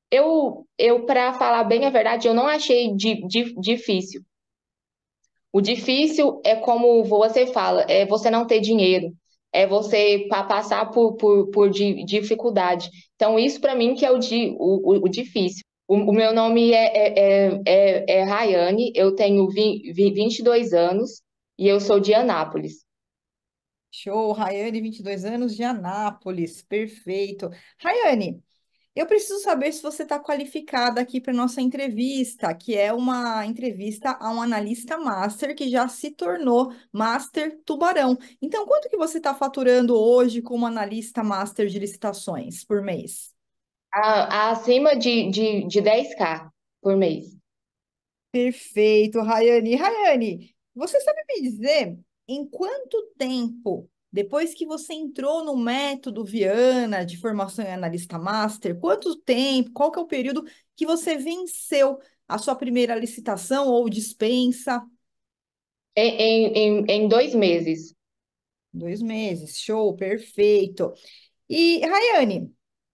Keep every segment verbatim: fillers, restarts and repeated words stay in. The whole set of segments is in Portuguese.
Eu, eu para falar bem a verdade, eu não achei di- di- difícil. O difícil é como você fala, é você não ter dinheiro, é você pa- passar por, por, por di- dificuldade. Então, isso para mim que é o, di, o, o, o difícil. O, o meu nome é, é, é, é, é Rayane, eu tenho vi- vi- vinte e dois anos e eu sou de Anápolis. Show, Raiane, vinte e dois anos, de Anápolis, perfeito. Raiane, eu preciso saber se você está qualificada aqui para nossa entrevista, que é uma entrevista a um analista master que já se tornou Master Tubarão. Então, quanto que você está faturando hoje como analista master de licitações por mês? A- acima de, de, de dez k por mês. Perfeito, Rayane. Rayane, você sabe me dizer em quanto tempo, depois que você entrou no método Viana de formação em analista master, quanto tempo, qual que é o período que você venceu a sua primeira licitação ou dispensa? Em, em, em, em dois meses. Dois meses, show, perfeito. E, Rayane,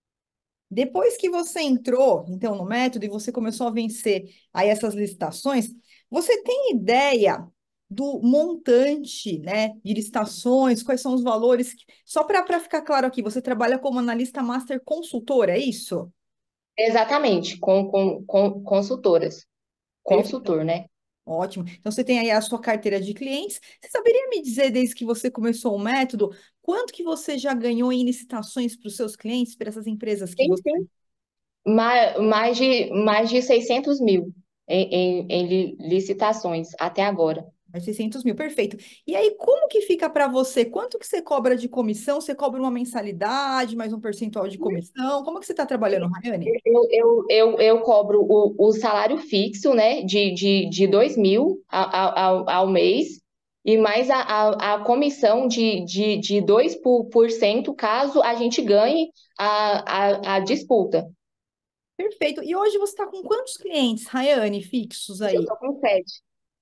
depois que você entrou, então, no método e você começou a vencer aí essas licitações, você tem ideia do montante, né, de licitações, quais são os valores? que- Só para para ficar claro aqui, você trabalha como analista master consultor, é isso? Exatamente, com, com, com consultoras. Perfeito. Consultor, né? Ótimo. Então, você tem aí a sua carteira de clientes. Você saberia me dizer, desde que você começou o método, quanto que você já ganhou em licitações para os seus clientes, para essas empresas que Sim, você... sim. Mais, mais de, mais de seiscentos mil em, em, em li- licitações até agora. Mais seiscentos mil, perfeito. E aí, como que fica para você? Quanto que você cobra de comissão? Você cobra uma mensalidade, mais um percentual de comissão? Como que você está trabalhando, Rayane? Eu, eu, eu, eu cobro o, o salário fixo, né, de, de, de dois mil ao, ao, ao mês, e mais a, a, a comissão de, de, de dois por, por cento caso a gente ganhe a, a, a disputa. Perfeito. E hoje você está com quantos clientes, Rayane, fixos Hoje eu aí? tô com sete.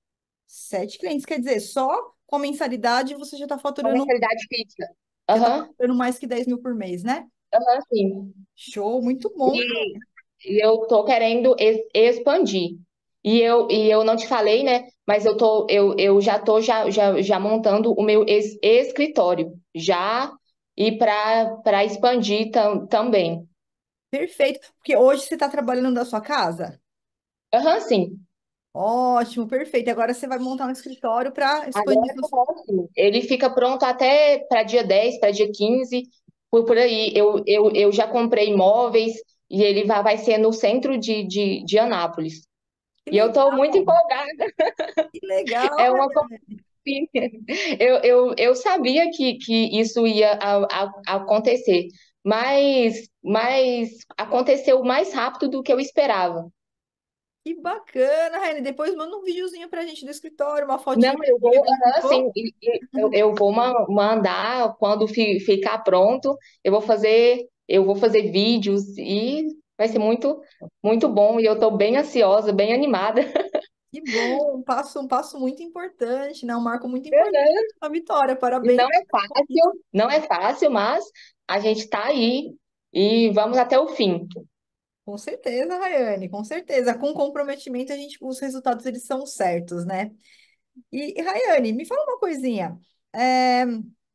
Sete clientes, quer dizer, só com a mensalidade você já está Com faturando, mensalidade fixa. já está Aham, faturando mais que dez mil por mês, né? aham, sim. Show, muito bom. E, e eu tô querendo ex- expandir. E eu, e eu não te falei, né? Mas eu tô, eu, eu já tô já, já, já montando o meu es- escritório já e para para expandir tam, também. Perfeito. Porque hoje você está trabalhando da sua casa? Aham, sim. Ótimo, perfeito. Agora você vai montar um escritório para expandir Agora seus... eu sim. Ele fica pronto até para dia dez para dia quinze por, por aí. Eu, eu, eu já comprei imóveis e ele vai, vai ser no centro de, de, de Anápolis. Que E eu estou muito legal, empolgada. que legal. É uma Sim, eu, eu, eu sabia que, que isso ia a- a- acontecer, mas, mas aconteceu mais rápido do que eu esperava. Que bacana, Raine. Depois manda um videozinho pra gente do escritório, uma Não, fotinha eu que ele vou, aham, sim, visitou. e- e eu, eu vou ma- mandar quando fi- ficar pronto, eu vou fazer, eu vou fazer vídeos e vai ser muito, muito bom. E eu estou bem ansiosa, bem animada. Que bom, um passo, um passo muito importante, né? Um marco muito importante na vitória. E Parabéns. não é fácil, não é fácil, mas a gente está aí e vamos até o fim. Com certeza, Rayane, com certeza. Com comprometimento, a gente, os resultados eles são certos, né? E, Rayane, me fala uma coisinha. É,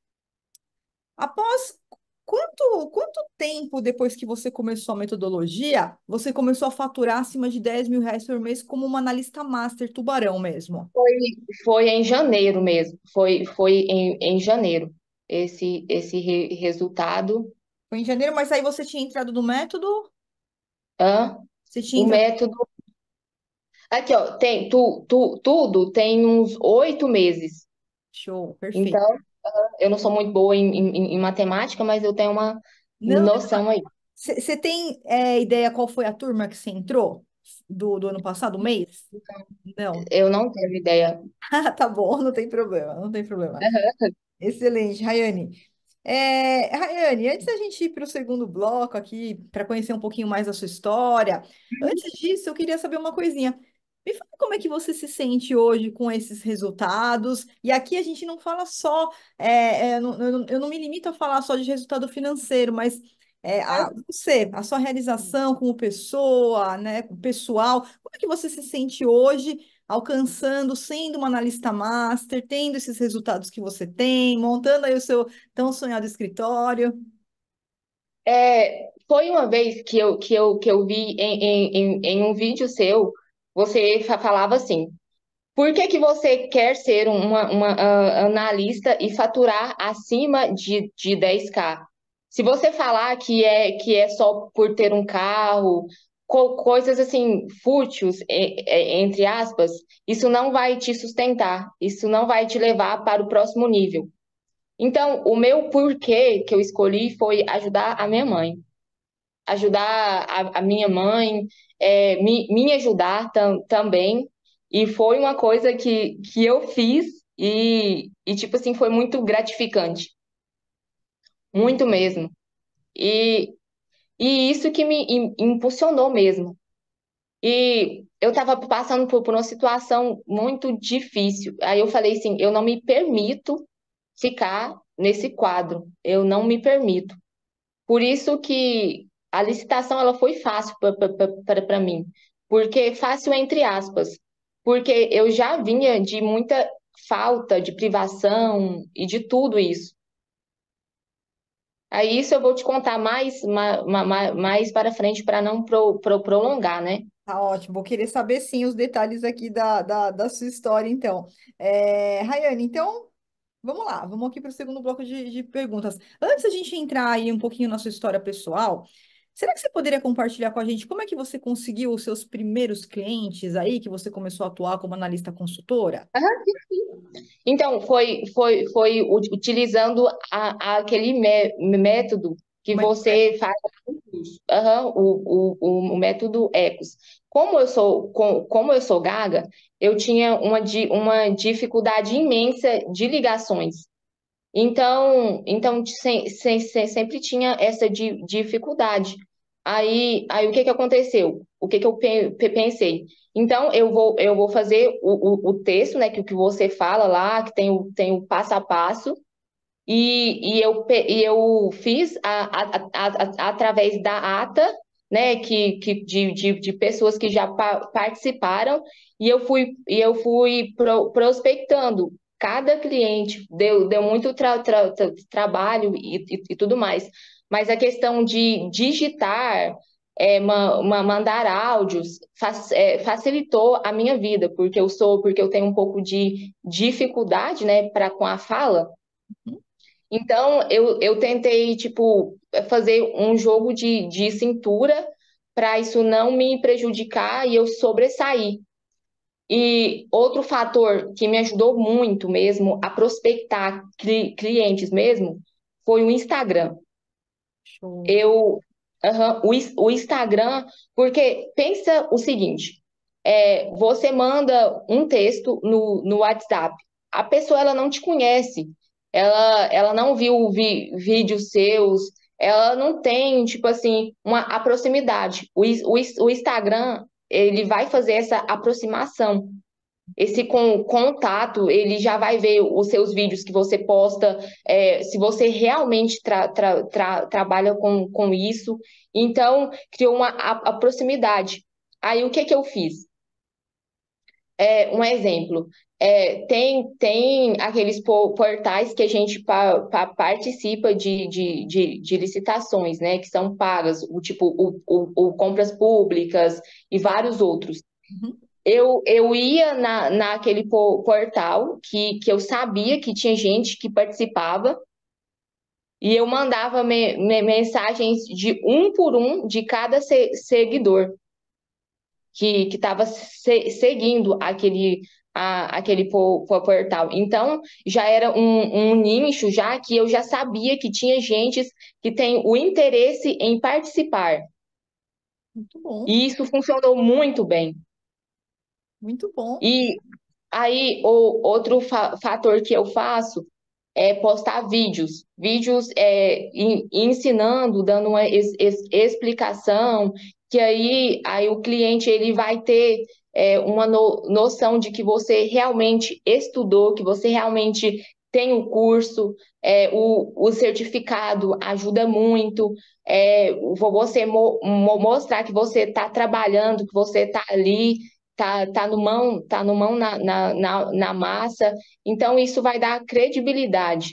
após quanto, quanto tempo depois que você começou a metodologia, você começou a faturar acima de dez mil reais por mês como uma analista master tubarão mesmo? Foi, foi em janeiro mesmo. Foi, foi em, em janeiro esse, esse re- resultado. Foi em janeiro, mas aí você tinha entrado no método? Hã? Você tinha O entrado. método. Aqui, ó, tem tu, tu, tudo tem uns oito meses. Show, perfeito. Então, eu não sou muito boa em, em, em matemática, mas eu tenho uma Não, noção aí. você tem é, ideia qual foi a turma que você entrou do, do ano passado, mês? Não. Eu não tenho ideia. Ah, tá bom, não tem problema, não tem problema. Excelente, Rayane. É, Rayane, antes da gente ir para o segundo bloco aqui, para conhecer um pouquinho mais da sua história, antes disso, eu queria saber uma coisinha. Me fala como é que você se sente hoje com esses resultados. E aqui a gente não fala só, é, é, eu não, eu não eu não me limito a falar só de resultado financeiro, mas é, a, você, a sua realização como pessoa, né, pessoal, como é que você se sente hoje alcançando, sendo uma analista master, tendo esses resultados que você tem, montando aí o seu tão sonhado escritório? É, foi uma vez que eu, que eu, que eu vi em, em, em, em um vídeo seu, você fa- falava assim: por que que você quer ser uma, uma ah, analista e faturar acima de, de dez k? Se você falar que é, que é só por ter um carro, co- coisas assim, fúteis, e- e- entre aspas, isso não vai te sustentar, isso não vai te levar para o próximo nível. Então, o meu porquê que eu escolhi foi ajudar a minha mãe. Ajudar a, a minha mãe, é, me, me ajudar tam, também. E foi uma coisa que, que eu fiz e, e, tipo assim, foi muito gratificante. Muito mesmo. E, e isso que me im- impulsionou mesmo. E eu estava passando por, por uma situação muito difícil. Aí eu falei assim, eu não me permito ficar nesse quadro. Eu não me permito. Por isso que a licitação ela foi fácil para mim, porque fácil entre aspas, porque eu já vinha de muita falta de privação e de tudo isso. Aí isso eu vou te contar mais, ma- ma- ma- mais para frente para não pro, pro- prolongar, né? Tá ótimo, vou querer saber sim os detalhes aqui da, da, da sua história, então. É, Rayane, então, vamos lá, vamos aqui para o segundo bloco de, de perguntas. Antes da gente entrar aí um pouquinho na sua história pessoal, será que você poderia compartilhar com a gente como é que você conseguiu os seus primeiros clientes aí, que você começou a atuar como analista consultora? Então, foi, foi, foi u- utilizando a, a- aquele mé- método que Como é que você faz no curso. Aham, o, o, o método Ecos. Como eu sou, com- como eu sou gaga, eu tinha uma, di- uma dificuldade imensa de ligações. Então, então se- se- se- sempre tinha essa di- dificuldade. Aí, aí o que que aconteceu? O que que eu pe- pe- pensei? Então, eu vou, eu vou fazer o, o, o texto, né, que, o que você fala lá, que tem o, tem o passo a passo, e, e, eu, pe- e eu fiz a, a, a, a- através da ata, né, que, que, de, de, de pessoas que já pa- participaram, e eu fui, e eu fui pro- prospectando cada cliente, deu, deu muito tra, tra- tra- trabalho e, e, e tudo mais. Mas a questão de digitar, é, ma- ma- mandar áudios, fac- é, facilitou a minha vida, porque eu sou, porque eu tenho um pouco de dificuldade, né, para com a fala. Então, eu, eu tentei, tipo, fazer um jogo de, de cintura para isso não me prejudicar e eu sobressair. E outro fator que me ajudou muito mesmo a prospectar cli- clientes mesmo foi o Instagram. Show. Eu, aham, o, Ins- o Instagram, porque pensa o seguinte, é, você manda um texto no, no WhatsApp, a pessoa ela não te conhece, ela, ela não viu vi, vídeos seus, ela não tem, tipo assim, uma a proximidade. O, Is- o, Is- o Instagram, ele vai fazer essa aproximação. Esse com, contato, ele já vai ver os seus vídeos que você posta, é, se você realmente tra, tra, tra, trabalha com, com isso. Então, criou uma a, a proximidade. Aí, o que que eu fiz? É, um exemplo, é, tem, tem aqueles po- portais que a gente pa, pa- participa de, de, de, de licitações, né, que são pagas, o tipo, o, o, o compras públicas e vários outros. Uhum. Eu, eu ia na, naquele po- portal que, que eu sabia que tinha gente que participava e eu mandava me- me- mensagens de um por um de cada se- seguidor que que estava seguindo aquele, a- aquele po- po- portal. Então, já era um, um nicho já que eu já sabia que tinha gente que tem o interesse em participar. Muito bom, E isso funcionou muito bem. muito bom. E aí, o outro fa- fator que eu faço é postar vídeos, vídeos é, en- ensinando, dando uma es- es- explicação, que aí, aí o cliente ele vai ter é, uma no- noção de que você realmente estudou, que você realmente tem o curso, é, o, o certificado ajuda muito, é, vo- você mo- mo- mostrar que você está trabalhando, que você está ali, tá, tá no mão, tá no mão na, na, na, na massa, então isso vai dar credibilidade.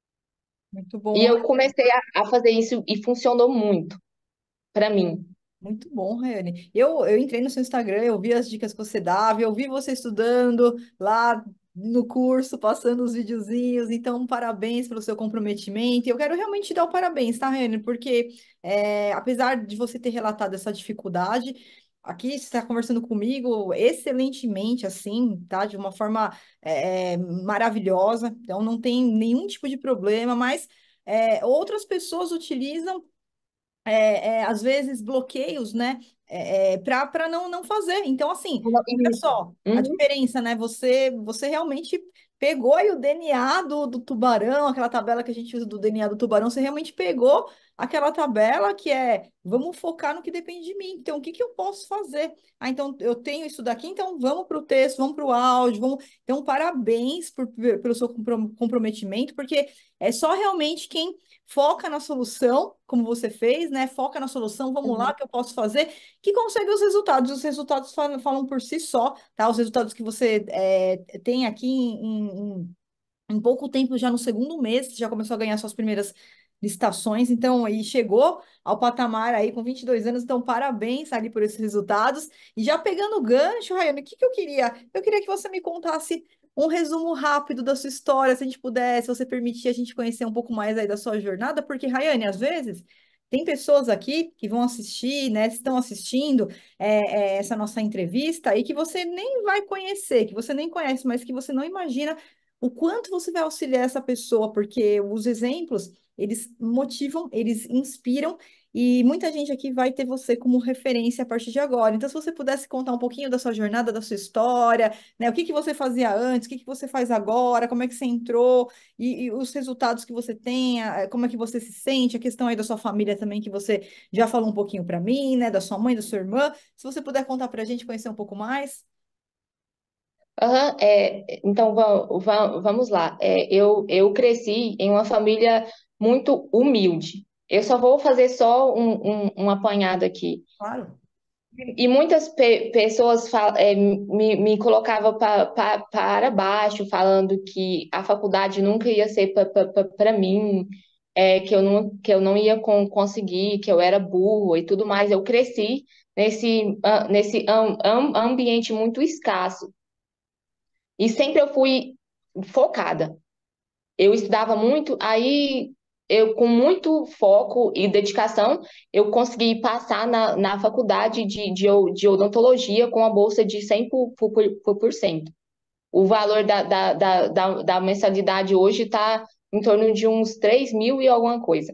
Muito E bom. eu comecei a, a fazer isso e funcionou muito para mim. Muito bom, Rayane. Eu, eu entrei no seu Instagram, eu vi as dicas que você dava, eu vi você estudando lá no curso, passando os videozinhos. Então, parabéns pelo seu comprometimento. E eu quero realmente te dar o parabéns, tá, Rayane? Porque é, apesar de você ter relatado essa dificuldade, aqui você está conversando comigo excelentemente, assim, tá? De uma forma é, é, maravilhosa. Então, não tem nenhum tipo de problema, mas é, outras pessoas utilizam é, é, às vezes, bloqueios, né? É, para para não, não fazer. Então, assim, olha Isso. só a Uhum, diferença, né? Você, você realmente pegou aí o D N A do, do tubarão, aquela tabela que a gente usa do D N A do tubarão, você realmente pegou aquela tabela que é vamos focar no que depende de mim. Então, o que que eu posso fazer? Ah, então eu tenho isso daqui, então vamos para o texto, vamos para o áudio, vamos. Então, parabéns por, pelo seu compro- comprometimento, porque é só realmente quem foca na solução, como você fez, né? Foca na solução, vamos lá, uhum. o que eu posso fazer, que consegue os resultados. Os resultados falam, falam por si só, tá? Os resultados que você é, tem aqui em, em, em pouco tempo, já no segundo mês, você já começou a ganhar suas primeiras licitações, então aí chegou ao patamar aí com vinte e dois anos, então parabéns ali por esses resultados. E já pegando o gancho, Rayane, o que que eu queria? Eu queria que você me contasse um resumo rápido da sua história, se a gente puder, se você permitir a gente conhecer um pouco mais aí da sua jornada, porque, Rayane, às vezes tem pessoas aqui que vão assistir, né, estão assistindo é, é, essa nossa entrevista e que você nem vai conhecer, que você nem conhece, mas que você não imagina o quanto você vai auxiliar essa pessoa, porque os exemplos, eles motivam, eles inspiram, e muita gente aqui vai ter você como referência a partir de agora. Então, se você pudesse contar um pouquinho da sua jornada, da sua história, né? O que que você fazia antes, o que que você faz agora, como é que você entrou, e, e os resultados que você tem, a- como é que você se sente, a questão aí da sua família também, que você já falou um pouquinho para mim, né? Da sua mãe, da sua irmã. Se você puder contar para a gente, conhecer um pouco mais. Aham, é, então va- va- vamos lá. É, eu, eu cresci em uma família muito humilde. Eu só vou fazer só um, um, um apanhado aqui. Claro. E muitas pe- pessoas fal- é, me, me colocavam pa, pa- para baixo, falando que a faculdade nunca ia ser para mim, é, que eu não, que eu não ia con- conseguir, que eu era burro e tudo mais. Eu cresci nesse, ah, nesse am- am- ambiente muito escasso. E sempre eu fui focada. Eu estudava muito, aí eu, com muito foco e dedicação, eu consegui passar na, na faculdade de, de, de odontologia com a bolsa de cem por, por, por, por cento. O valor da, da, da, da, da mensalidade hoje está em torno de uns três mil e alguma coisa.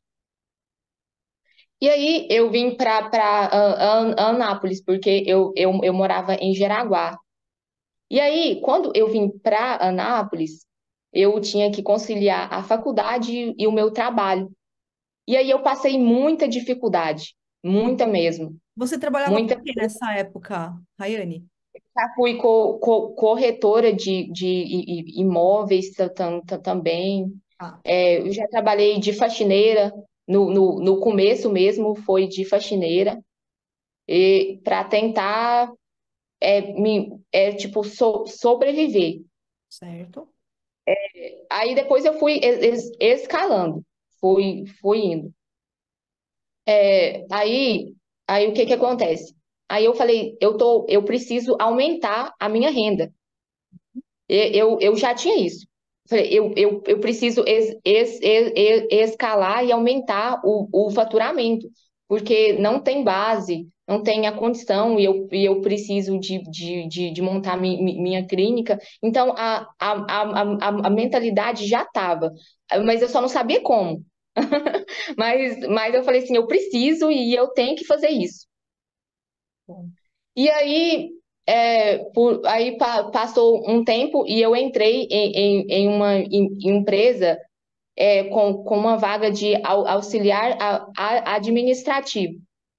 E aí eu vim para Anápolis, porque eu, eu, eu morava em Jaraguá. E aí, quando eu vim para Anápolis, eu tinha que conciliar a faculdade e o meu trabalho. E aí eu passei muita dificuldade, muita mesmo, Você trabalhava com muita. o que nessa época, Rayane? Já fui co- co- corretora de, de i- i- imóveis ta- tam- ta- também. Ah, É, eu já trabalhei de faxineira, no, no, no começo mesmo foi de faxineira, e para tentar, é, me, é, tipo, so- sobreviver. certo. Aí depois eu fui es- es- escalando, fui, fui indo. É, aí, aí o que que acontece? Aí eu falei, eu tô, eu preciso aumentar a minha renda. E- Eu, eu já tinha isso. Falei, eu, eu, eu preciso es, es, es, es- escalar e aumentar o, o faturamento, porque não tem base, não tem a condição, e eu, e eu preciso de, de, de, de montar mi, mi- minha clínica. Então, a, a, a, a, a mentalidade já estava, mas eu só não sabia como. Mas, mas eu falei assim, eu preciso e eu tenho que fazer isso. Bom, E aí, é, por, aí pa- passou um tempo e eu entrei em, em, em uma em- empresa é, com, com uma vaga de au- auxiliar a- a- administrativo.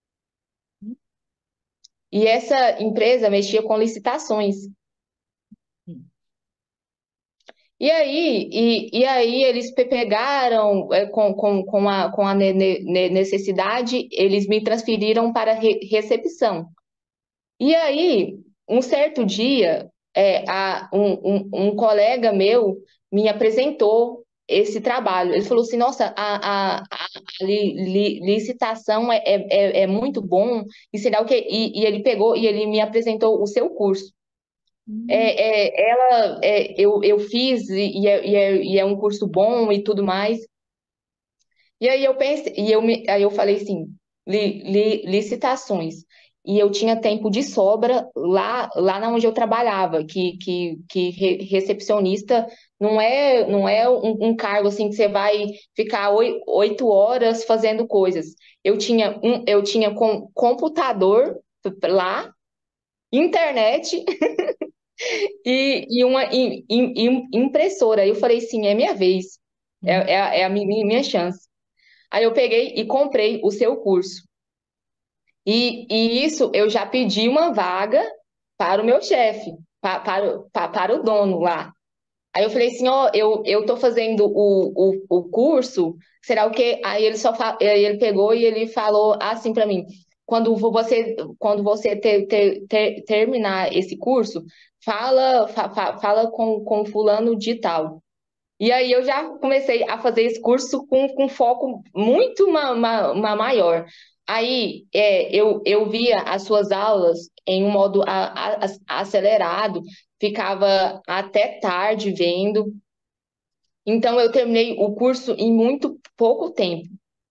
E essa empresa mexia com licitações. sim. E aí, e, e aí eles pe- pegaram é, com, com, com a, com a ne- ne- necessidade, eles me transferiram para re- recepção. E aí, um certo dia, é, a, um, um, um colega meu me apresentou esse trabalho. Ele falou assim: Nossa, a, a, a li- li- licitação é, é, é é muito bom, e será o quê? E, e ele pegou e ele me apresentou o seu curso. Hum, É, é, ela, é, eu, eu fiz e, e é, e é e é um curso bom e tudo mais. E aí eu pensei, e eu me, aí eu falei assim, li, li- licitações. E eu tinha tempo de sobra lá, lá na onde eu trabalhava, que, que, que re- recepcionista não é, não é um, um cargo assim que você vai ficar oi- oito horas fazendo coisas. Eu tinha um, eu tinha com, computador lá, internet e, e uma im- im- im- impressora. Aí eu falei, sim, é minha vez. É, hum. é, a é a mi- minha chance. Aí eu peguei e comprei o seu curso. E, e isso eu já pedi uma vaga para o meu chefe, pa- para, o- pa- para o dono lá. Aí eu falei assim, ó, eu, eu tô fazendo o, o, o curso, será o quê? Aí ele só fa... aí ele pegou e ele falou assim para mim, quando você, quando você ter, ter, ter- terminar esse curso, fala, fa- fa- fala com, com fulano de tal. E aí eu já comecei a fazer esse curso com, com foco muito ma, ma- ma- maior. Aí é, eu, eu via as suas aulas em um modo a- a- a- acelerado, ficava até tarde vendo. Então eu terminei o curso em muito pouco tempo.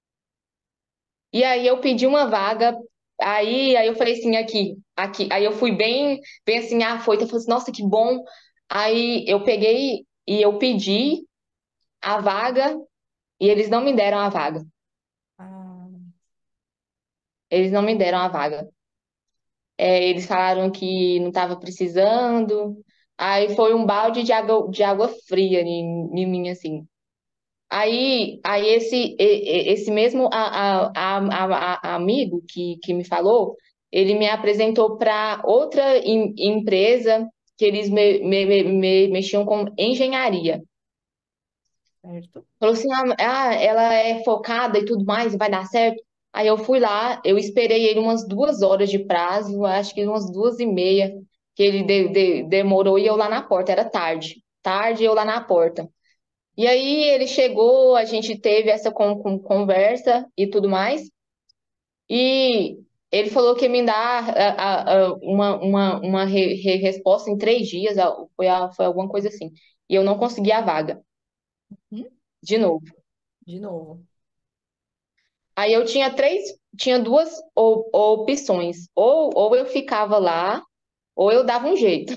E aí eu pedi uma vaga, aí, aí eu falei assim, aqui, aqui. Aí eu fui bem, bem assim, ah, foi. Eu falei assim, nossa, que bom. Aí eu peguei e eu pedi a vaga. E eles não me deram a vaga. Ah, Eles não me deram a vaga. É, eles falaram que não estava precisando. Aí foi um balde de água, de água fria em, em mim, assim. Aí, aí esse, e- e- esse mesmo a, a, a, a- a- amigo que, que me falou, ele me apresentou para outra em- empresa que eles me, me, me, me- mexiam com engenharia. certo. Falou assim, ah, ah, ela é focada e tudo mais, vai dar certo. Aí eu fui lá, eu esperei ele umas duas horas de prazo, acho que umas duas e meia, que ele de- de- demorou e eu lá na porta, era tarde. Tarde eu lá na porta. E aí ele chegou, a gente teve essa con- con- conversa e tudo mais, e ele falou que ia me dar a- a- a- uma, uma, uma re- re- resposta em três dias, a- foi, a- foi alguma coisa assim. E eu não consegui a vaga, Hum, de novo. de novo. Aí eu tinha três, tinha duas o- opções. Ou, ou eu ficava lá, ou eu dava um jeito.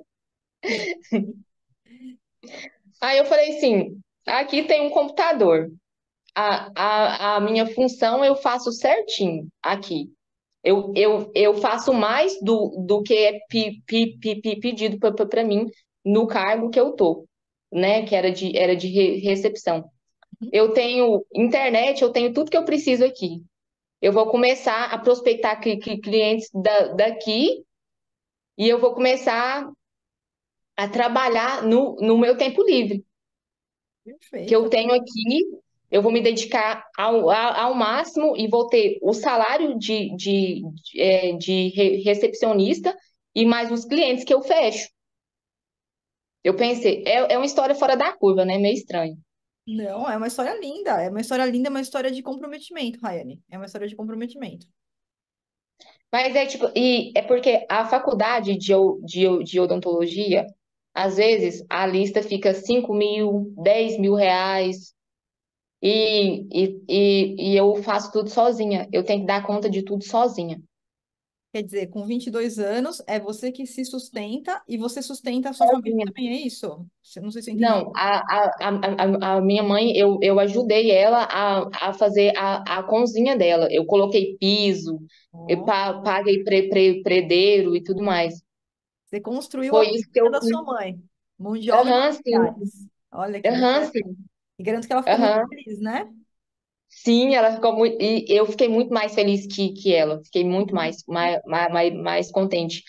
Aí eu falei assim: aqui tem um computador. A, a, a minha função eu faço certinho aqui. Eu, eu, eu faço mais do, do que é pi, pi, pi, pi- pedido para mim no cargo que eu tô, né? Que era de, era de re- recepção. Hum, Eu tenho internet, eu tenho tudo que eu preciso aqui. Eu vou começar a prospectar cli- cli- clientes da- daqui e eu vou começar a trabalhar no, no meu tempo livre, que eu perfeito. tenho aqui. Eu vou me dedicar ao, a- ao máximo e vou ter o salário de, de, de, é, de re- recepcionista e mais os clientes que eu fecho. Eu pensei, é, é uma história fora da curva, né? Meio estranho. Não, é uma história linda. É uma história linda, é uma história de comprometimento, Rayane. É uma história de comprometimento. Mas é tipo, e é porque a faculdade de, o- de, o- de odontologia, às vezes, a lista fica cinco mil, dez mil reais. E, e, e, e eu faço tudo sozinha. Eu tenho que dar conta de tudo sozinha. Quer dizer, com vinte e dois anos, é você que se sustenta e você sustenta a sua família Sozinha. também, é isso? Você- Não sei se eu entendi. Não, a, a, a, a a minha mãe, eu, eu ajudei ela a, a fazer a, a cozinha dela. Eu coloquei piso, eu Ó, pa- paguei pre, pre, predeiro e tudo mais. você construiu a Foi isso que cozinha eu da fiz. sua mãe. Mão de obra e Aham, sim. materiais. Olha que Aham, bacana. sim. E garanto que ela ficou muito Aham. feliz, né? Sim, ela ficou muito. E eu fiquei muito mais feliz que, que ela. Fiquei muito Uhum. mais, mais, mais, mais contente.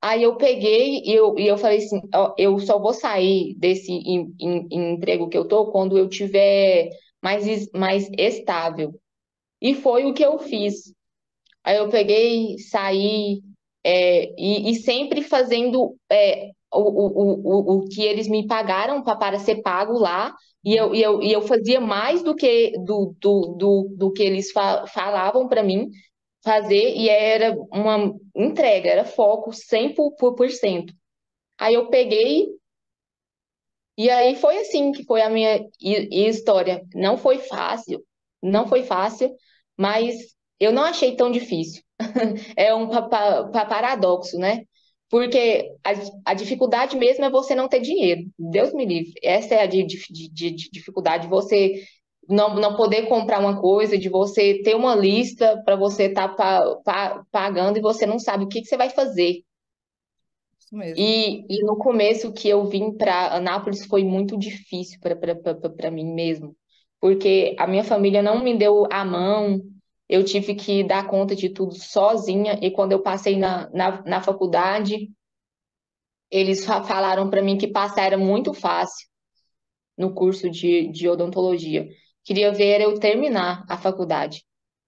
Aí eu peguei e eu, e eu falei assim, ó, eu só vou sair desse em- em- em emprego que eu tô quando eu tiver mais, es- mais estável. E foi o que eu fiz. Aí eu peguei, saí, é, e, e sempre fazendo é, o, o, o, o que eles me pagaram pra, para ser pago lá, e eu, e eu, e eu fazia mais do que, do, do, do, do que eles fa- falavam para mim fazer, e era uma entrega, era foco cem por cento. Por cento. Aí eu peguei, e aí foi assim que foi a minha hi- história. Não foi fácil, não foi fácil, mas eu não achei tão difícil. É um pa- pa- pa- paradoxo, né? Porque a, a dificuldade mesmo é você não ter dinheiro. Deus me livre. Essa é a di- di- di- di- di- dificuldade, você não, não poder comprar uma coisa, de você ter uma lista para você estar pagando e você não sabe o que, que você vai fazer. Isso mesmo. E, e no começo que eu vim para Anápolis foi muito difícil para mim mesmo, porque a minha família não me deu a mão, eu tive que dar conta de tudo sozinha, e quando eu passei na, na, na faculdade, eles fa- falaram para mim que passar era muito fácil no curso de, de odontologia. Queria ver eu terminar a faculdade.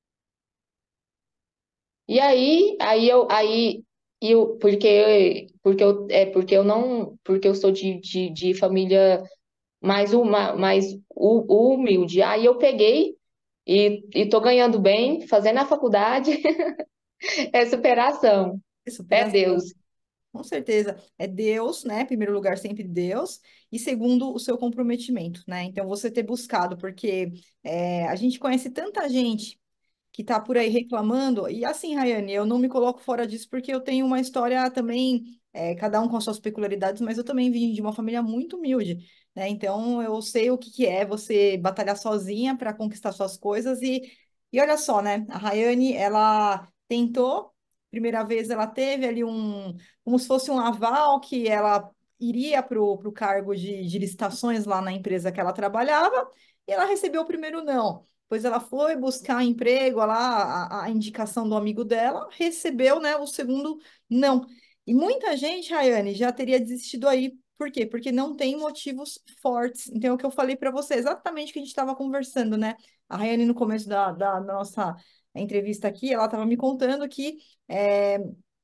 E aí, aí eu, aí eu, porque, porque eu, é porque eu não, porque eu sou de, de, de família mais uma, mais hu- humilde. Aí eu peguei e, e tô ganhando bem, fazendo a faculdade, é superação, É é superação. Deus. Com certeza. É Deus, né? Em primeiro lugar, sempre Deus. E segundo, o seu comprometimento, né? Então, você ter buscado, porque é, a gente conhece tanta gente que tá por aí reclamando. E assim, Rayane, eu não me coloco fora disso porque eu tenho uma história também, é, cada um com as suas peculiaridades, mas eu também vim de uma família muito humilde, né? Então eu sei o que que é você batalhar sozinha para conquistar suas coisas e, e olha só, né? A Rayane, ela tentou, primeira vez ela teve ali um, como se fosse um aval que ela iria para o cargo de, de licitações lá na empresa que ela trabalhava, e ela recebeu o primeiro não. Pois ela foi buscar emprego lá, a, a indicação do amigo dela, recebeu, né, o segundo não. E muita gente, Rayane, já teria desistido aí. Por quê? Porque não tem motivos fortes. Então, é o que eu falei para você, exatamente o que a gente estava conversando, né? A Rayane, no começo da, da nossa entrevista aqui, ela estava me contando que é,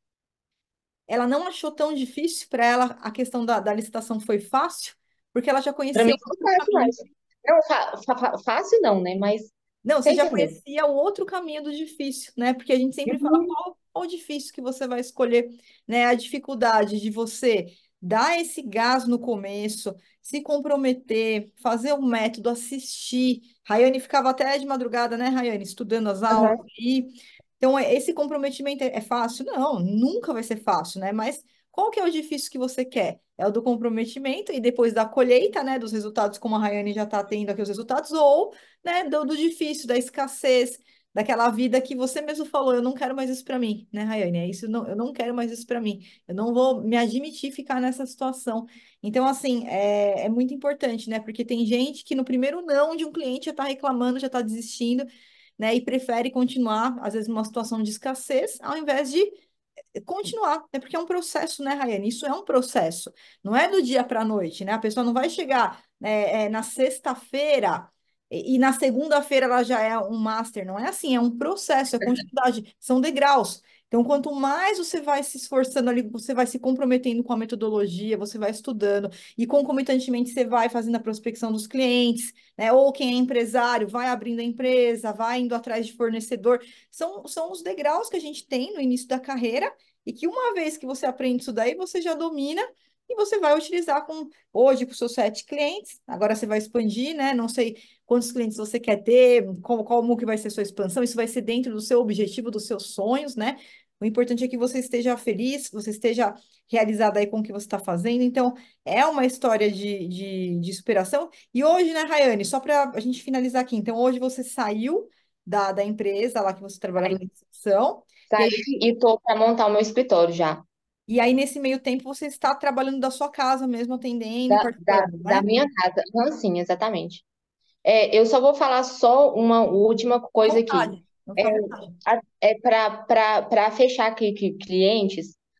ela não achou tão difícil para ela, a questão da, da licitação foi fácil, porque ela já Para conhecia mim o foi outro fácil, caminho. mas não, fa- fa- fa- fácil não, né? Mas Não, você você já entendeu? conhecia o outro caminho do difícil, né? Porque a gente sempre fala Uhum. qual, qual o difícil que você vai escolher, né? A dificuldade de você dar esse gás no começo, se comprometer, fazer um método, assistir. Rayane ficava até de madrugada, né, Rayane, estudando as aulas. Aham. E então é- esse comprometimento é é fácil? Não, nunca vai ser fácil, né? Mas qual que é o difícil que você quer? É o do comprometimento e depois da colheita, né, dos resultados, como a Rayane já está tendo aqui os resultados, ou né, do, do difícil, da escassez, daquela vida que você mesmo falou, eu não quero mais isso para mim, né, Rayane? É isso, não, eu não quero mais isso para mim. Eu não vou me admitir ficar nessa situação. Então, assim, é, é muito importante, né? Porque tem gente que no primeiro não de um cliente já está reclamando, já está desistindo, né? E prefere continuar, às vezes, numa situação de escassez, ao invés de continuar, é porque é um processo, né, Rayane? Isso é um processo, não é do dia para a noite, né? A pessoa não vai chegar é, é, na sexta-feira e, e na segunda-feira ela já é um master, não é assim, é um processo, é continuidade, são degraus. Então, quanto mais você vai se esforçando ali, você vai se comprometendo com a metodologia, você vai estudando, e concomitantemente você vai fazendo a prospecção dos clientes, né? Ou quem é empresário vai abrindo a empresa, vai indo atrás de fornecedor. São, são os degraus que a gente tem no início da carreira e que uma vez que você aprende isso daí, você já domina e você vai utilizar com hoje com seus sete clientes. Agora você vai expandir, né? Não sei quantos clientes você quer ter, como, como que vai ser a sua expansão. Isso vai ser dentro do seu objetivo, dos seus sonhos, né? O importante é que você esteja feliz, que você esteja realizado aí com o que você está fazendo. Então, é uma história de, de, de superação. E hoje, né, Rayane, só para a gente finalizar aqui. Então, hoje você saiu da, da empresa lá que você trabalhava Aí na recepção. E saí aí, e tô para montar o meu escritório já. e aí, nesse meio tempo, você está trabalhando da sua casa mesmo, atendendo e Da, da, participando, da né? minha casa. Aham, sim, exatamente. É, eu só vou falar só uma última À coisa aqui. vontade, não É, fica à vontade. a- é para para fechar aqui, que clientes.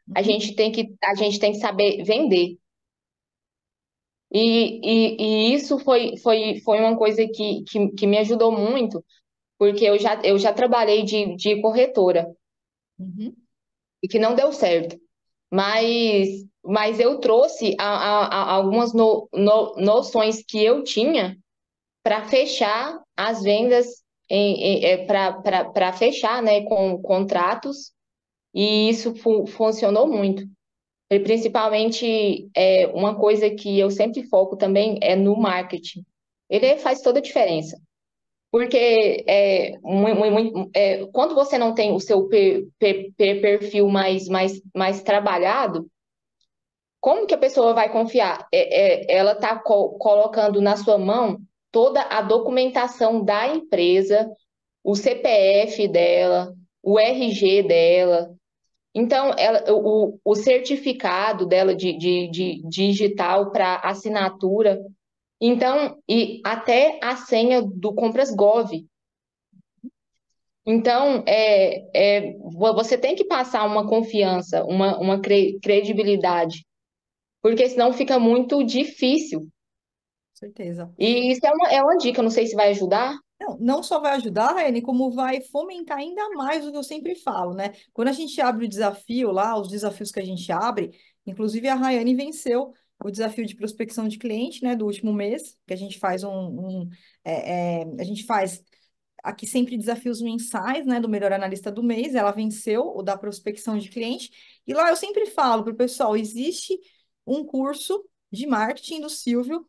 a Uhum, gente tem que, a gente tem que saber vender. E, e, e isso foi, foi, foi uma coisa que, que, que me ajudou muito, porque eu já, eu já trabalhei de, de corretora uhum, e que não deu certo. Mas, mas eu trouxe a, a- a- algumas no, no- noções que eu tinha para fechar as vendas, para fechar, né, com contratos, e isso fu- funcionou muito. E principalmente, é, uma coisa que eu sempre foco também é no marketing. Ele faz toda a diferença. Porque é, mu- mu- mu- é, quando você não tem o seu pe- pe- pe- perfil mais, mais, mais trabalhado, como que a pessoa vai confiar? É, é, ela está colocando na sua mão toda a documentação da empresa, o C P F dela, o R G dela. Então, ela, o, o certificado dela de, de, de digital para assinatura. Então, e até a senha do Compras Gov. Então, é, é, você tem que passar uma confiança, uma, uma cre- credibilidade, porque senão fica muito difícil. certeza. E isso é uma, é uma dica, não sei se vai ajudar. Não, não só vai ajudar, Raiane, como vai fomentar ainda mais o que eu sempre falo, né? Quando a gente abre o desafio lá, os desafios que a gente abre, inclusive a Raiane venceu o desafio de prospecção de cliente, né, do último mês, que a gente faz um, um é, é, a gente faz aqui sempre desafios mensais, né, do melhor analista do mês. Ela venceu o da prospecção de cliente. E lá eu sempre falo para o pessoal, existe um curso de marketing do Silvio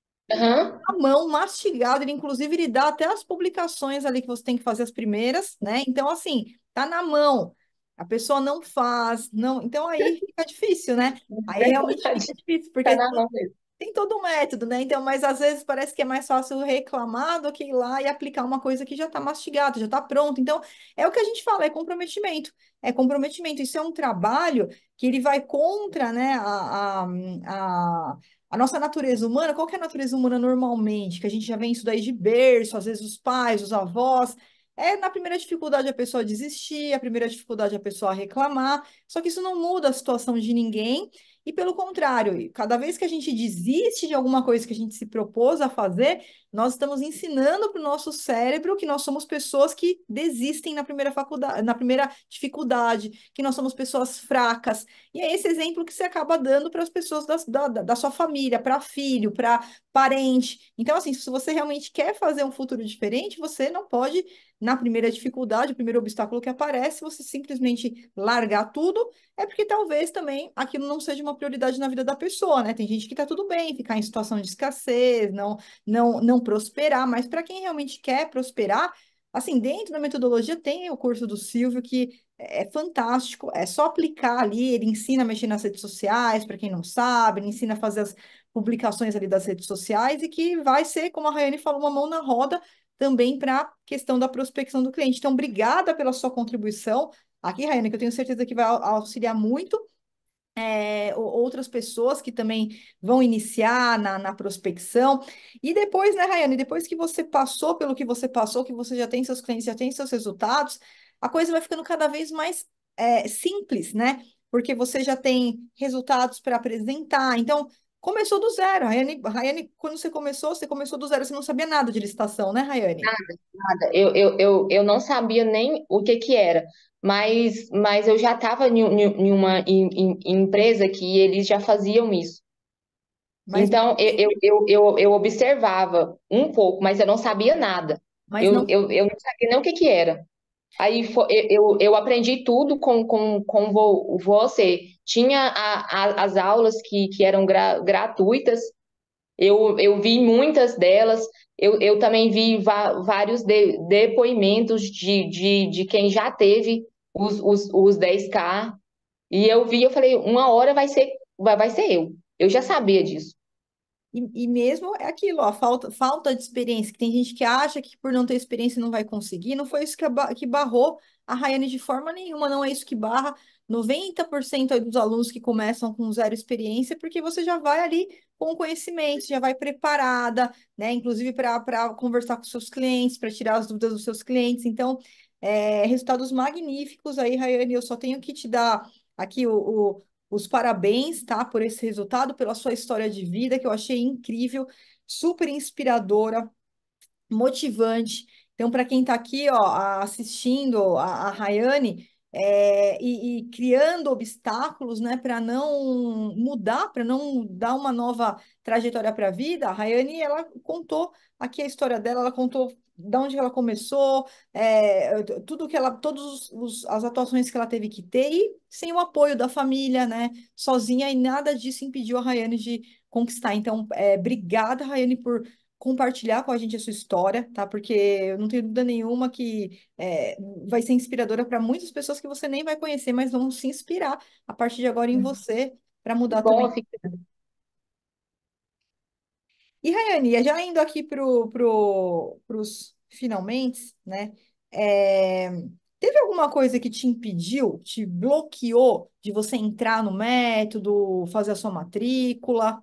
Aham. à mão, mastigado, ele inclusive ele dá até as publicações ali que você tem que fazer as primeiras, né? Então, assim, tá na mão. A pessoa não faz, não. Então aí fica difícil, né? Aí realmente Verdade. fica difícil, Tá porque na mão mesmo. tem todo um método, né? Então, mas às vezes parece que é mais fácil reclamar do que ir lá e aplicar uma coisa que já está mastigada, já está pronto. Então, é o que a gente fala, é comprometimento. É comprometimento. Isso é um trabalho que ele vai contra, né, a, a, a, a nossa natureza humana. Qual que é a natureza humana normalmente? Que a gente já vem isso daí de berço, às vezes os pais, os avós. É na primeira dificuldade a pessoa desistir, a primeira dificuldade a pessoa reclamar. Só que isso não muda a situação de ninguém. E pelo contrário, cada vez que a gente desiste de alguma coisa que a gente se propôs a fazer, nós estamos ensinando para o nosso cérebro que nós somos pessoas que desistem na primeira faculdade, na primeira dificuldade, que nós somos pessoas fracas. E é esse exemplo que você acaba dando para as pessoas da, da, da sua família, para filho, para parente. Então, assim, se você realmente quer fazer um futuro diferente, você não pode, na primeira dificuldade, o primeiro obstáculo que aparece, você simplesmente largar tudo é porque talvez também aquilo não seja uma prioridade na vida da pessoa, né? Tem gente que tá tudo bem ficar em situação de escassez, não, não, não prosperar, mas para quem realmente quer prosperar, assim, dentro da metodologia tem o curso do Silvio que é fantástico, é só aplicar ali, ele ensina a mexer nas redes sociais, para quem não sabe, ele ensina a fazer as publicações ali das redes sociais e que vai ser, como a Rayane falou, uma mão na roda também para a questão da prospecção do cliente. Então, obrigada pela sua contribuição aqui, Raiane, que eu tenho certeza que vai au- auxiliar muito é, o- outras pessoas que também vão iniciar na, na prospecção. E depois, né, Raiane, depois que você passou pelo que você passou, que você já tem seus clientes, já tem seus resultados, a coisa vai ficando cada vez mais é, simples, né? Porque você já tem resultados para apresentar. Então, começou do zero. Raiane, Raiane, quando você começou, você começou do zero, você não sabia nada de licitação, né, Raiane? Nada. Eu, eu, eu, eu não sabia nem o que que era, mas, mas eu já estava em, um- em uma em- em- empresa que eles já faziam isso. Mas, Então, eu, eu, eu, eu eu observava um pouco, mas eu não sabia nada. mas Eu, não. eu, eu não sabia nem o que que era. Aí fo- eu, eu eu aprendi tudo com, com, com vo- você. Tinha a, a- as aulas que, que eram gra- gratuitas, eu, eu vi muitas delas. Eu, eu também vi va- vários de- depoimentos de, de, de quem já teve os, os, os dez K. E eu vi, eu falei, uma hora vai ser, vai, vai ser eu. Eu já sabia disso. E, e mesmo é aquilo, ó, falta, falta de experiência, que tem gente que acha que por não ter experiência não vai conseguir, não foi isso que, aba- que barrou a Rayane de forma nenhuma, não é isso que barra noventa por cento aí dos alunos que começam com zero experiência, porque você já vai ali com conhecimento, já vai preparada, né, inclusive para para conversar com seus clientes, para tirar as dúvidas dos seus clientes, então, é, resultados magníficos aí, Rayane, eu só tenho que te dar aqui o, o- os parabéns, tá? Por esse resultado, pela sua história de vida, que eu achei incrível, super inspiradora, motivante. Então, para quem está aqui, ó, a- assistindo a, a Rayane, é, e, e criando obstáculos, né, para não mudar, para não dar uma nova trajetória para a vida, a Rayane, ela contou aqui a história dela, ela contou de onde ela começou, é, tudo que ela, todos os, os- as atuações que ela teve que ter, e sem o apoio da família, né, sozinha, e nada disso impediu a Rayane de conquistar. Então, é, obrigada, Rayane, por compartilhar com a gente a sua história, tá? Porque eu não tenho dúvida nenhuma que é, vai ser inspiradora para muitas pessoas que você nem vai conhecer, mas vão se inspirar a partir de agora em você para Que mudar bom, eu também. fico... E, Rayane, já indo aqui para pro, os finalmente, né? É, teve alguma coisa que te impediu, te bloqueou de você entrar no método, fazer a sua matrícula?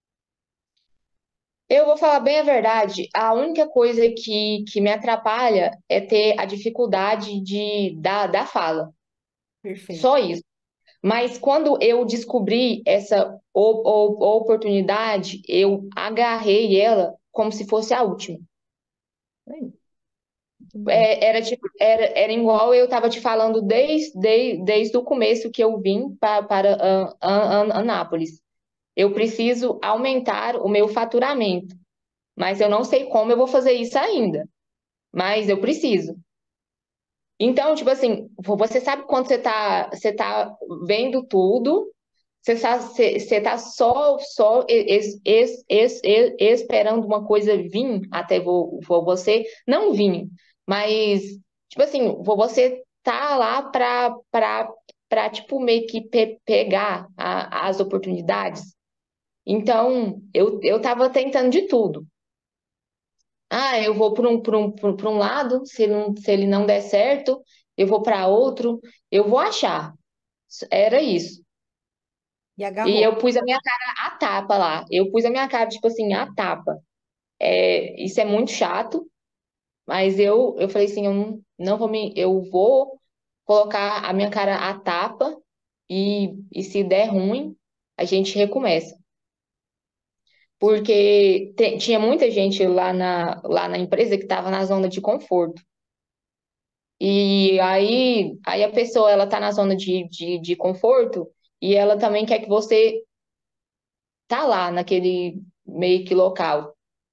Eu vou falar bem a verdade. A única coisa que, que me atrapalha é ter a dificuldade de, da, da fala. Perfeito. Só isso. Mas quando eu descobri essa o- o- oportunidade, eu agarrei ela como se fosse a última. Aí, muito bem. É, era, tipo, era, era igual eu estava te falando desde, desde, desde o começo que eu vim pa, para An- An- An- Anápolis. Eu preciso aumentar o meu faturamento, mas eu não sei como eu vou fazer isso ainda. Mas eu preciso. Então, tipo assim, você sabe quando você tá, você tá vendo tudo, você tá, você, você tá só, só es, es, es, es- esperando uma coisa vir até vo, vo- você, não vir, mas, tipo assim, vo- você tá lá pra, pra, pra tipo, meio que pe- pegar a- as oportunidades. Então, eu, eu tava tentando de tudo. Ah, eu vou por um, por um, por, por um lado, se ele não, se ele não der certo, eu vou para outro, eu vou achar. Era isso. E E agarrou. eu pus a minha cara a tapa lá. Eu pus a minha cara, tipo assim, a tapa. É, isso é muito chato, mas eu, eu falei assim, eu não, não vou me, eu vou colocar a minha cara a tapa e, e se der ruim, a gente recomeça. Porque te- tinha muita gente lá na, lá na empresa que estava na zona de conforto. E aí, aí a pessoa ela tá na zona de, de, de conforto e ela também quer que você tá lá naquele meio que local.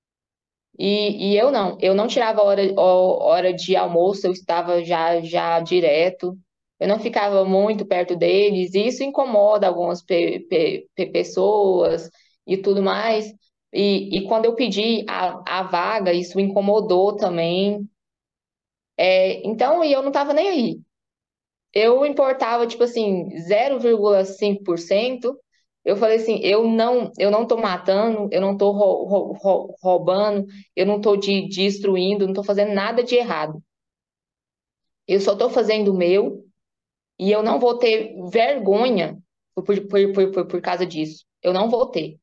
E, e eu não, eu não tirava hora, ó- hora de almoço, eu estava já já direto. Eu não ficava muito perto deles, e isso incomoda algumas pe- pe- pe- pessoas e tudo mais. E, e quando eu pedi a, a vaga, isso incomodou também. É, então, e eu não estava nem aí. Eu importava, tipo assim, zero vírgula cinco por cento. Eu falei assim, eu não, eu não tô matando, eu não tô rou- rou- rou- roubando, eu não tô de, destruindo, não tô fazendo nada de errado. Eu só tô fazendo o meu e eu não vou ter vergonha por, por, por, por, por causa disso. Eu não vou ter.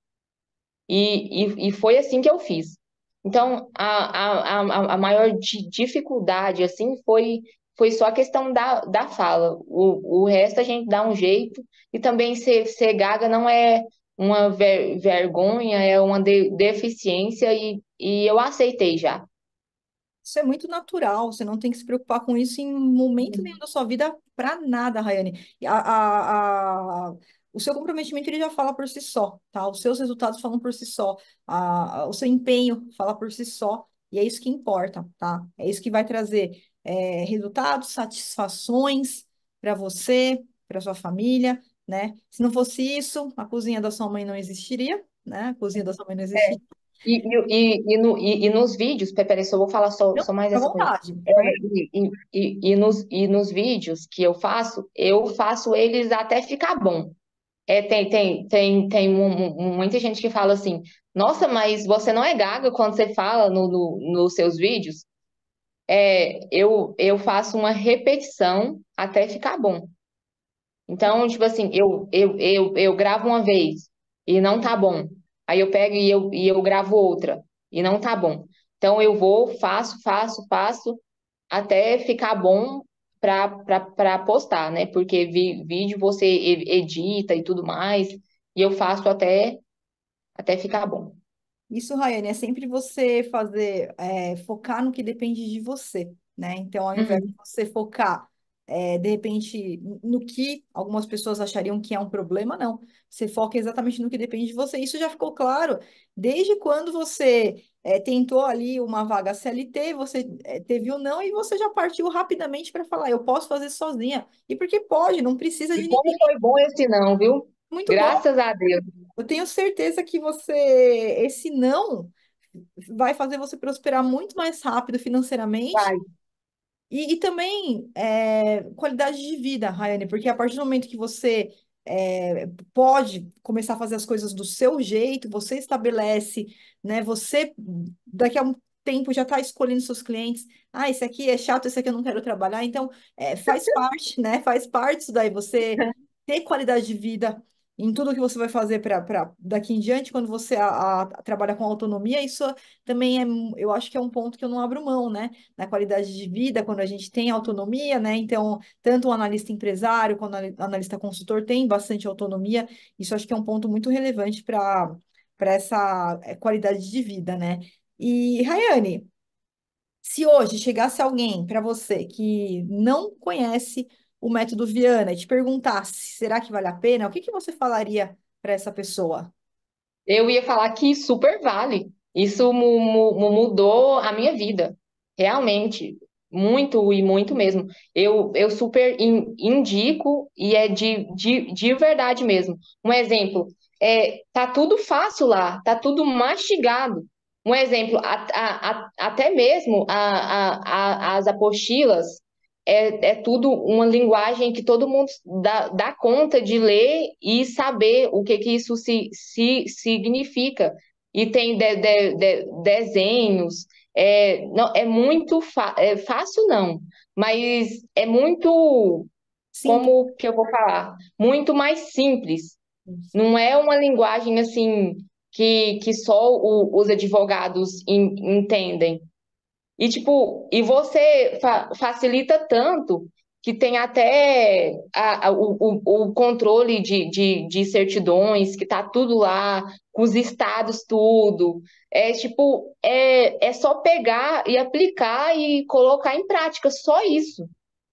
E, e, e foi assim que eu fiz. Então, a, a, a, a maior di- dificuldade, assim, foi, foi só a questão da, da fala. O, o resto a gente dá um jeito. E também ser, ser gaga não é uma ver- vergonha, é uma de- deficiência. E, e eu aceitei já. Isso é muito natural, você não tem que se preocupar com isso em momento nenhum da sua vida para nada, Rayane. E A, a, a- o seu comprometimento ele já fala por si só, tá? Os seus resultados falam por si só, a, a- o seu empenho fala por si só, e é isso que importa, tá? É isso que vai trazer é, resultados, satisfações para você, para sua família, né? Se não fosse isso, a cozinha da sua mãe não existiria, né? A cozinha da sua mãe não É. existiria. E, e, e, e, no, e, e nos vídeos, Pe- peraí, só vou falar só, Não, só mais fica à essa coisa. vontade. É, e, e, e, e nos, e nos vídeos que eu faço, eu faço eles até ficar bom. É, tem, tem, tem, tem mu- mu- muita gente que fala assim, nossa, mas você não é gaga quando você fala no, no- nos seus vídeos? É, eu, eu faço uma repetição até ficar bom. Então, tipo assim, eu, eu, eu, eu gravo uma vez e não tá bom. Aí eu pego e eu, e eu gravo outra e não tá bom. Então eu vou, faço, faço, faço até ficar bom para postar, né? Porque vi- vídeo você e- edita e tudo mais, e eu faço até, até ficar bom. Isso, Raiane, é sempre você fazer, é, focar no que depende de você, né? Então, ao invés de Uhum. você focar, é, de repente, no que algumas pessoas achariam que é um problema, não. Você foca exatamente no que depende de você. Isso já ficou claro desde quando você, é, tentou ali uma vaga C L T, você, é, teve o não e você já partiu rapidamente para falar, eu posso fazer sozinha. E porque pode, não precisa de E como ninguém. foi bom esse não, viu? Muito bom. Graças a Deus. Eu tenho certeza que você, esse não vai fazer você prosperar muito mais rápido financeiramente Vai. e, e também é, qualidade de vida, Rayane, porque a partir do momento que você é, pode começar a fazer as coisas do seu jeito, você estabelece, né? Você daqui a um tempo já está escolhendo seus clientes. Ah, esse aqui é chato, esse aqui eu não quero trabalhar. Então, é, faz parte, né? Faz parte disso daí, você ter qualidade de vida em tudo que você vai fazer para daqui em diante, quando você a, a- trabalha com autonomia, isso também é, eu acho que é um ponto que eu não abro mão, né? Na qualidade de vida, quando a gente tem autonomia, né? Então, tanto o analista empresário quanto o analista consultor tem bastante autonomia. Isso acho que é um ponto muito relevante para para essa eh, qualidade de vida, né? E, Rayane, se hoje chegasse alguém para você que não conhece o método Viana e te perguntasse, será que vale a pena? O que que você falaria para essa pessoa? Eu ia falar que super vale. Isso mu- mu- mu- mudou a minha vida, realmente, muito e muito mesmo. Eu, eu super in- indico e é de, de, de verdade mesmo. Um exemplo, é, tá tudo fácil lá, tá tudo mastigado. Um exemplo, a- a- a- até mesmo a, a, a- as apostilas. É, é tudo uma linguagem que todo mundo dá, dá conta de ler e saber o que que isso se, se significa. E tem de- de- de- desenhos, é, não, é muito fa- é fácil, não, mas é muito, Simples. como que eu vou falar? Muito mais simples. Não é uma linguagem assim que, que só o- os advogados en- entendem. E, tipo, e você fa- facilita tanto que tem até a- a- o, o, o controle de, de, de certidões, que tá tudo lá, com os estados, tudo. É tipo, é, é só pegar e aplicar e colocar em prática, só isso.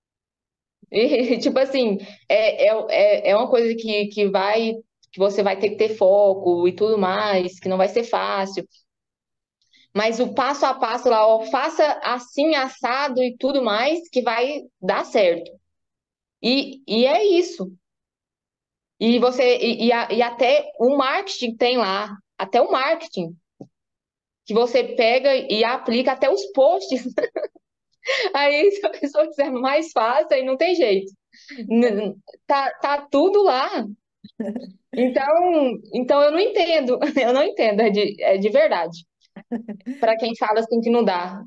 E, tipo assim, é, é, é é uma coisa que, que vai, que você vai ter que ter foco e tudo mais, que não vai ser fácil. Mas o passo a passo lá, ó, faça assim, assado e tudo mais, que vai dar certo. E, e é isso. E você e, e, a- e até o marketing tem lá, até o marketing, que você pega e aplica até os posts. Aí, se a pessoa quiser mais fácil, aí não tem jeito. N- Tá, tá tudo lá. Então, então eu não entendo, eu não entendo, é de, é de verdade. Para quem fala assim que não dá.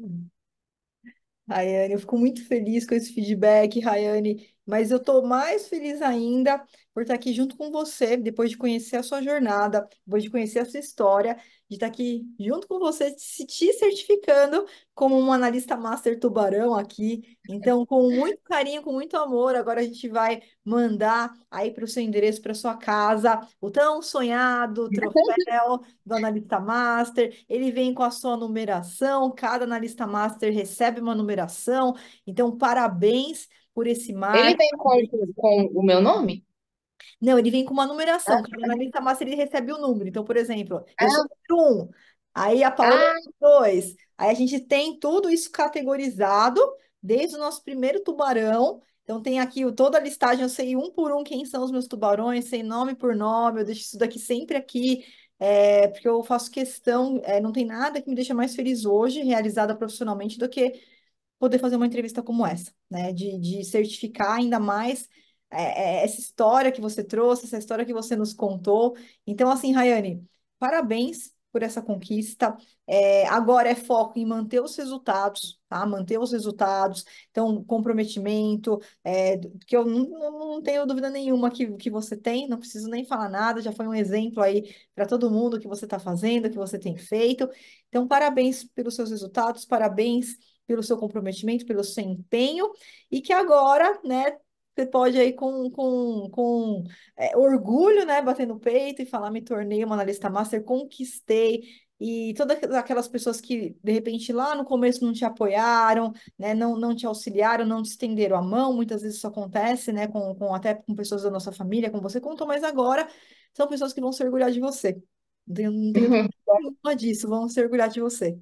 Rayane, eu fico muito feliz com esse feedback, Rayane, mas eu estou mais feliz ainda por estar aqui junto com você, depois de conhecer a sua jornada, depois de conhecer a sua história, de estar aqui junto com você, se te certificando como um analista master tubarão aqui. Então, com muito carinho, com muito amor, agora a gente vai mandar aí para o seu endereço, para sua casa, o tão sonhado troféu do analista master. Ele vem com a sua numeração, cada analista master recebe uma numeração. Então, parabéns por esse Ele marco. vem com, com o meu nome? Não, ele vem com uma numeração. Ah, Cada analista master ele recebe o um número. Então, por exemplo, eu sou ah, o número um, aí a Paola é ah, o número dois. Aí a gente tem tudo isso categorizado desde o nosso primeiro tubarão. Então tem aqui o- toda a listagem, eu sei um por um quem são os meus tubarões, sei nome por nome, eu deixo isso daqui sempre aqui, é, porque eu faço questão, é, não tem nada que me deixa mais feliz hoje, realizada profissionalmente, do que poder fazer uma entrevista como essa, né? De, de certificar ainda mais é, é, essa história que você trouxe, essa história que você nos contou. Então, assim, Rayane, parabéns por essa conquista. É, agora é foco em manter os resultados, tá? Manter os resultados. Então, comprometimento, é, que eu não, não não tenho dúvida nenhuma que, que você tem, não preciso nem falar nada, já foi um exemplo aí para todo mundo que você está fazendo, que você tem feito. Então, parabéns pelos seus resultados, parabéns pelo seu comprometimento, pelo seu empenho, e que agora, né, você pode aí com, com, com é, orgulho, né, bater no peito e falar, me tornei uma analista master, conquistei. E todas aquelas pessoas que, de repente, lá no começo não te apoiaram, né, não, não te auxiliaram, não te estenderam a mão, muitas vezes isso acontece, né, com, com, até com pessoas da nossa família, como você contou, mas agora são pessoas que vão se orgulhar de você. Não tenho, não tenho dúvida nenhuma disso, vão se orgulhar de você.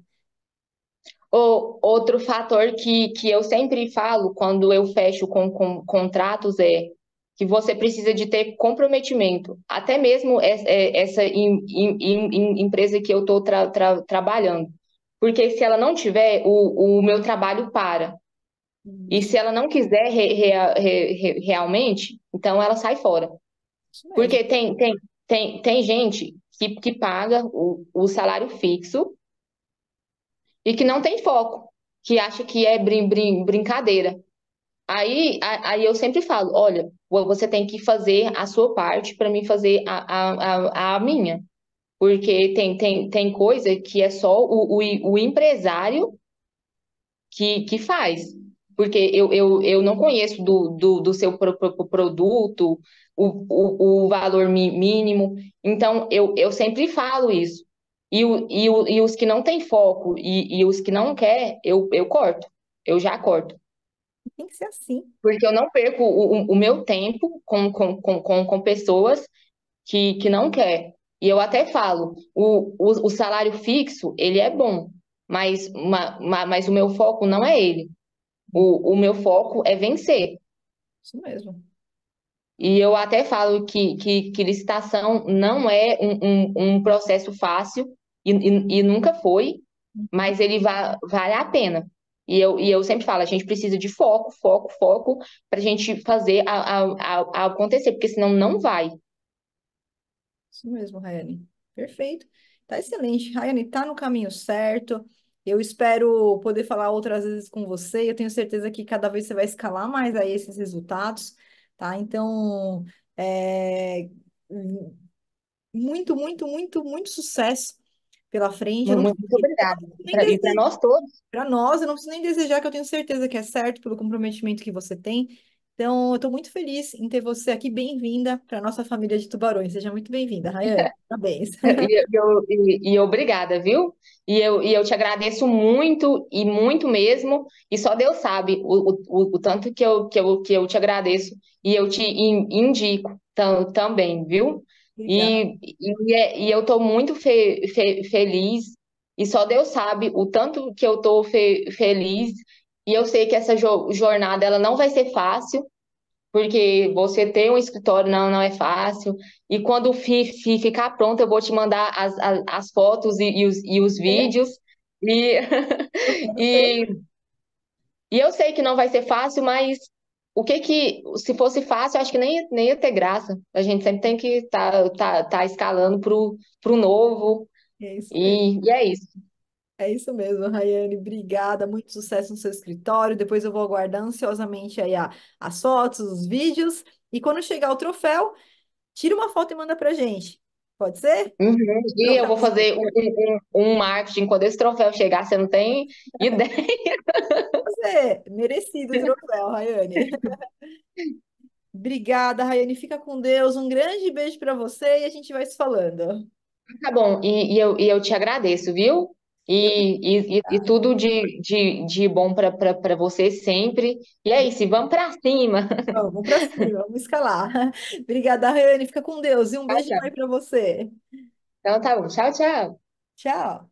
O, outro fator que, que eu sempre falo quando eu fecho com, com contratos é que você precisa de ter comprometimento. Até mesmo es- é- essa em- em- em- empresa que eu estou trabalhando. Porque se ela não tiver, o, o meu trabalho para. E Isso, se ela não quiser re- rea- re- re- realmente, então ela sai fora. isso mesmo. Porque tem, tem, tem, tem gente que, que paga o, o salário fixo e que não tem foco, que acha que é brin, brin, brincadeira. Aí, a- aí eu sempre falo, olha, você tem que fazer a sua parte para mim fazer a, a, a, a minha. Porque tem, tem, tem coisa que é só o, o, o empresário que, que faz. Porque eu, eu, eu não conheço do, do, do seu pro- pro- produto, o, o, o valor mi- mínimo. Então, eu, eu sempre falo isso. E, o, e, o, e os que não têm foco e, e os que não quer, eu, eu corto. Eu já corto. Tem que ser assim. Porque eu não perco o, o, o meu tempo com, com, com, com, com pessoas que, que não quer. E eu até falo, o, o, o salário fixo, ele é bom, mas, ma, ma- mas o meu foco não é ele. O, o meu foco é vencer. Isso mesmo. E eu até falo que, que, que licitação não é um, um, um processo fácil, e, e, e nunca foi, mas ele va, vale a pena. E eu, e eu sempre falo, a gente precisa de foco, foco, foco, para a gente fazer a, a, a, a acontecer, porque senão não vai. Isso mesmo, Rayane. Perfeito. Tá excelente. Rayane, tá no caminho certo. Eu espero poder falar outras vezes com você. Eu tenho certeza que cada vez você vai escalar mais aí esses resultados, tá? Então, é, muito, muito, muito, muito sucesso pela frente. Eu não Muito preciso obrigada. nem E para desejar nós todos. para nós, eu não preciso nem desejar, que eu tenho certeza que é certo pelo comprometimento que você tem. Então, eu estou muito feliz em ter você aqui. Bem-vinda para a nossa família de tubarões. Seja muito bem-vinda, Rayane. Parabéns. E, eu, e, e obrigada, viu? E eu, e eu te agradeço muito e muito mesmo. E só Deus sabe o, o, o tanto que eu, que, eu, que eu te agradeço e eu te in- indico tam, também, viu? Obrigada. E, e, é- e eu estou muito fe, fe- feliz. E só Deus sabe o tanto que eu estou fe, feliz. E eu sei que essa jo- jornada ela não vai ser fácil porque você ter um escritório não, não é fácil. E quando fi, fi- ficar pronto, eu vou te mandar as, as, as fotos e, e os, e os vídeos. E, Eu quero ver. e, e eu sei que não vai ser fácil, mas o que que, se fosse fácil, eu acho que nem, ia- nem ia ter graça. A gente sempre tem que estar tá, tá, tá escalando pro, pro novo. É isso mesmo. E, e é isso. É isso mesmo, Rayane. Obrigada. Muito sucesso no seu escritório. Depois eu vou aguardar ansiosamente aí a- as fotos, os vídeos. E quando chegar o troféu, tira uma foto e manda pra gente. Pode ser? Uhum. E eu vou Troféuzinho. fazer um, um, um um marketing quando esse troféu chegar, você não tem ideia. Você, merecido o troféu, Rayane. Obrigada, Rayane. Fica com Deus. Um grande beijo para você e a gente vai se falando. Tá bom, e, e eu, e eu te agradeço, viu? Eu que E, e, e e tudo de, de, de bom para você sempre. E é isso, e vamos para cima. vamos, vamos para cima, vamos escalar. Obrigada, Rayane. Fica com Deus e um Tchau, beijão aí tchau. para você. Então tá bom, tchau, tchau. Tchau.